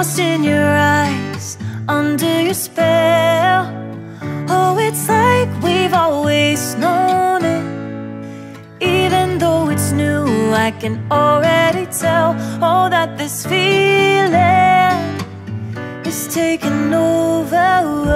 lost in your eyes, under your spell. Oh, it's like we've always known it. Even though it's new, I can already tell. Oh, that this feeling is taking over.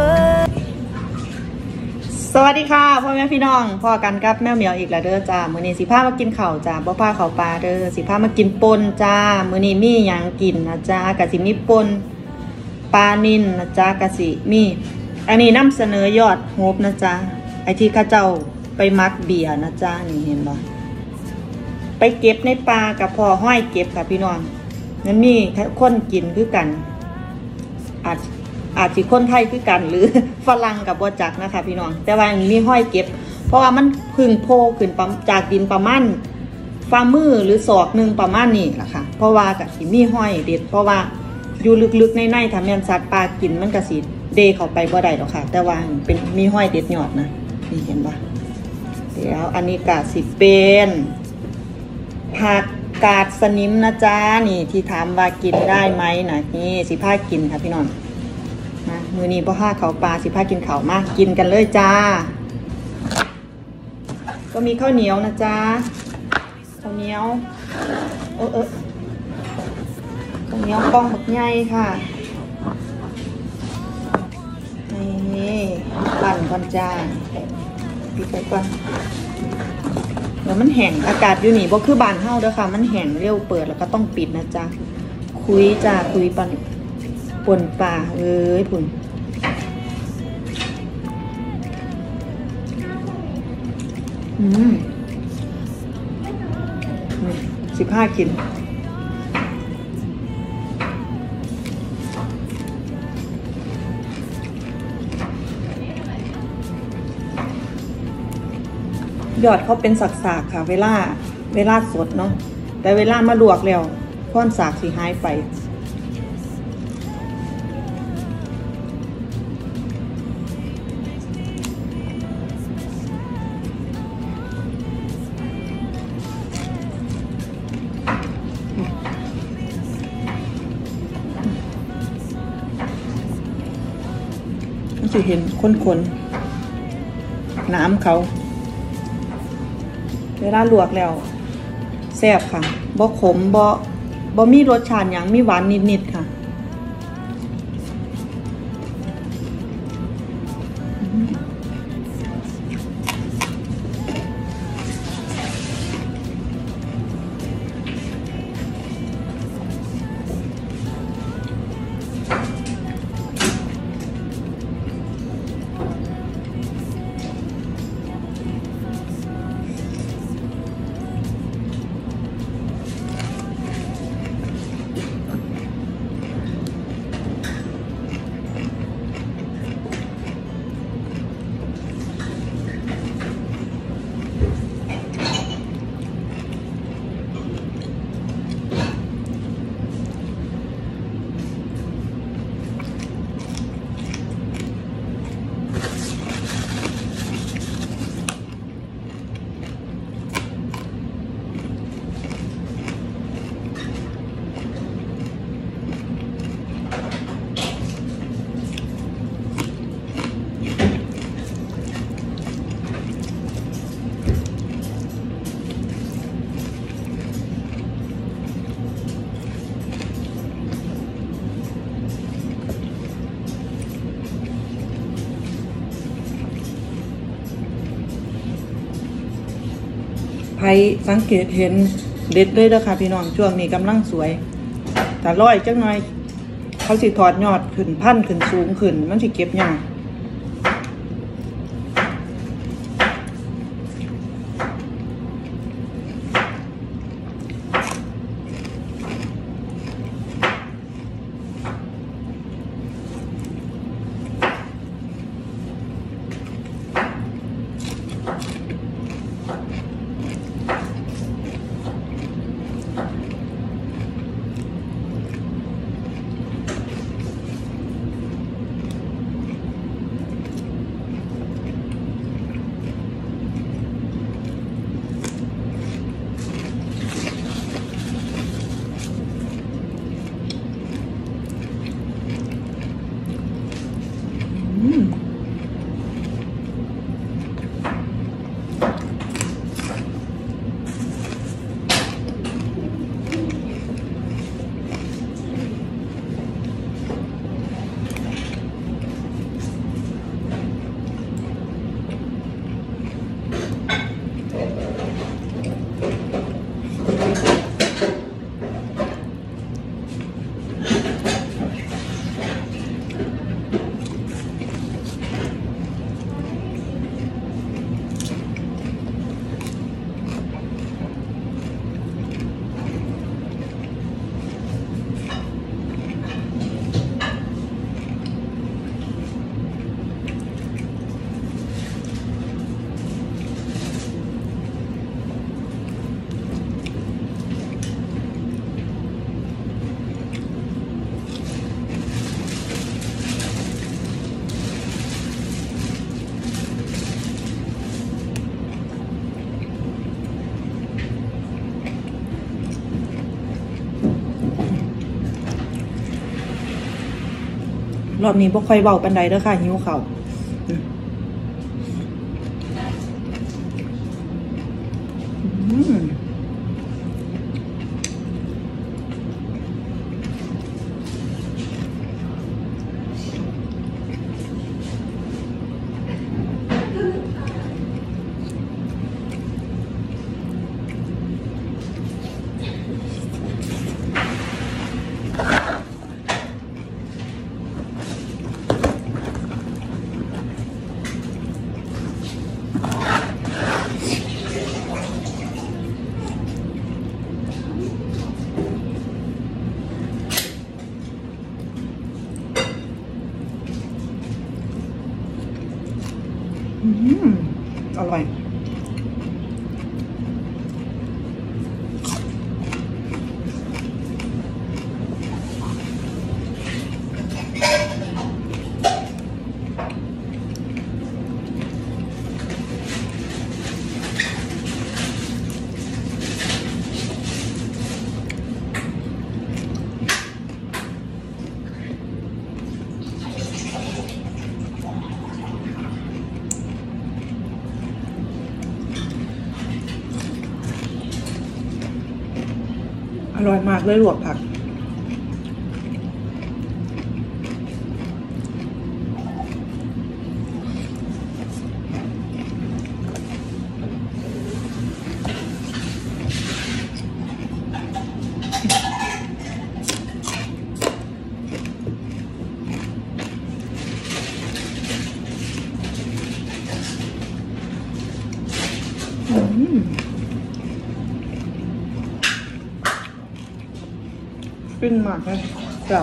สวัสดีค่ะพ่อแม่พี่น้องพ่อกันกับแม่เหมียวอีกแล้วเด้อจ้ามื้อนี้สิพามากินข้าวจ้าบ่พาข้าวปลาเด้อสิพามากินป่นจ้ามื้อนี้มีหยังกินนะจ้าก็สิมีป่นปลานิ่นนะจ้าก็สิมีอันนี้นำเสนอยอดโฮบนะจ้าไอ้ที่ข้าเจ้าไปมักเบียร์นะจ้านี่เห็นบ่ไปเก็บในป่ากับพ่อห้อยเก็บค่ะพี่น้องมันมีคนกินคือกันอาจสิคนไทยคือกันหรือฝรั่งกับบ่จักนะคะพี่น้องแต่ว่ามีห้อยเก็บเพราะว่ามันพึ่งโผล่ขึ้นจากดินประมาณฝ่ามือหรือศอกนึงประมาณนี้ล่ะค่ะเพราะว่าก็สิมีห้อยเด็ดเพราะว่าอยู่ลึกๆในถ้าแม่นสัตว์ป่ากินมันก็สิเดเข้าไปบ่ได้หรอกค่ะแต่ว่าเป็นมีห้อยเด็ดยอดนะนี่เห็นบ่เดี๋ยวอันนี้ก็สิเป็นผักกาดสนิมนะจ๊ะนี่ที่ถามว่ากินได้ไหมนะนี่สิพากินค่ะพี่น้องนะมือนี้พ่อห้าเขาปลาสิพากินเขามากกินกันเลยจ้าก็มีข้าวเหนียวนะจ๊ะข้าวเหนียวข้าวเหนียวป้องบักใหญ่ค่ะนี่ปั่นก่อนจ้าปิดไปก่อนเดี๋ยวมันแห้งอากาศอยู่นี่บ่คือบ้านเฮาเด้อค่ะมันแห้งเร็วเปิดแล้วก็ต้องปิดนะจ๊ะคุยจ้าคุยป่นป่าพุ่น15 กินยอดเขาเป็นสักๆค่ะเวลาสดเนาะแต่เวลามาลวกแล้วก้อนสากสิหายไปมันจะเห็นข้นๆน้ำเขาเวลาลวกแล้วแซ่บค่ะบ่ขมบ่มีรสชาติหยังมีหวานนิดๆค่ะไผสังเกตเห็นเด็ดเลยนะคะพี่น้องช่วงนี้กำลังสวยแต่ร้อยจังหน่อยเขาสิถอดยอดขึ้นพันขึ้นสูงขึ้นมันสิเก็บยากรอบนี้บ่ค่อยเบาปันใดเด้อค่ะหิวข้าวอร่อยอร่อยมากเลยลวกผักปิ้งมากเลยแบบ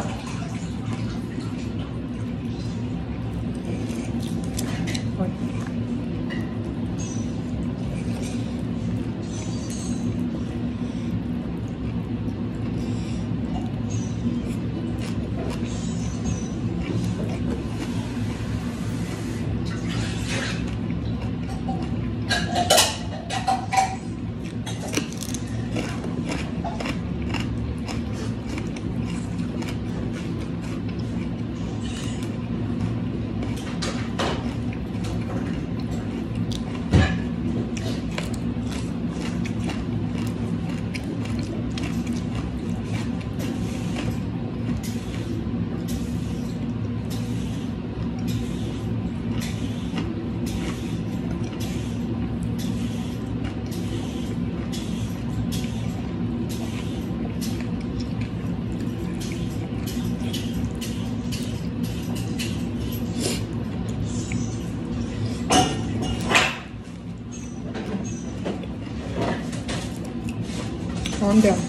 ร้อนเดียว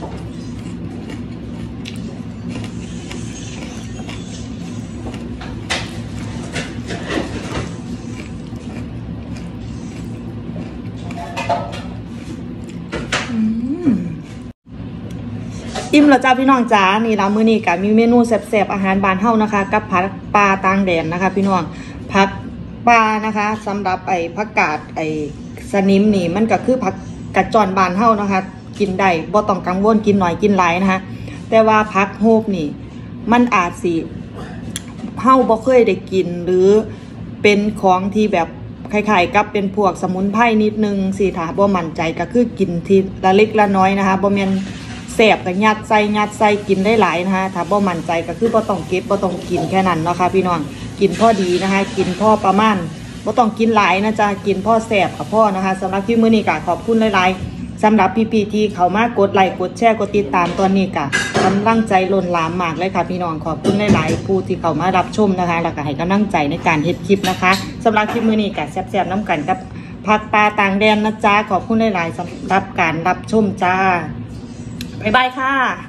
อิ่มแล้วจ้าพี่น้องจ้านี่ละมื้อนี้ก็มีเมนูแซ่บๆอาหารบ้านเฮานะคะกับผักปลาต่างแดนนะคะพี่น้องผักปลานะคะสำหรับผักกาดสนิมนี่มันก็คือผักกระจรบ้านเฮานะคะกินได้บ่ต้องกังวลกินหน่อยกินหลายนะคะแต่ว่าผักโฮบนี่มันอาจสิเฮาบ่เคยได้กินหรือเป็นของที่แบบคล้ายๆกับเป็นพวกสมุนไพรนิดนึงสิถ้าบ่มั่นใจก็คือกินทีละเล็กละน้อยนะคะบ่แม่นแสบก็ยัดใส่กินได้หลายนะคะถ้าบ่มั่นใจก็คือบ่ต้องเก็บบ่ต้องกินแค่นั้นเนาะค่ะพี่น้องกินพอดีนะคะกินพอประมาณบ่ต้องกินหลายนะจ๊ะกินพอแสบกับพ่อนะคะสำหรับคลิปมื้อนี้ก็ขอบคุณหลายๆสำหรับพี่ๆที่เข้ามากดไลค์กดแชร์กดติดตามตอนนี้ก็กำลังใจล้นหลามมากเลยค่ะพี่น้องขอบคุณหลายๆผู้ที่เข้ามารับชมนะคะแล้วก็ให้กำลังใจในการเฮ็ดคลิปนะคะสำหรับคลิปมื้อนี้ก็แซ่บๆน้ำกันกับผักปลาต่างแดนนะจ๊ะขอบคุณหลายๆสำหรับการรับชมจ้าบ๊ายบายค่ะ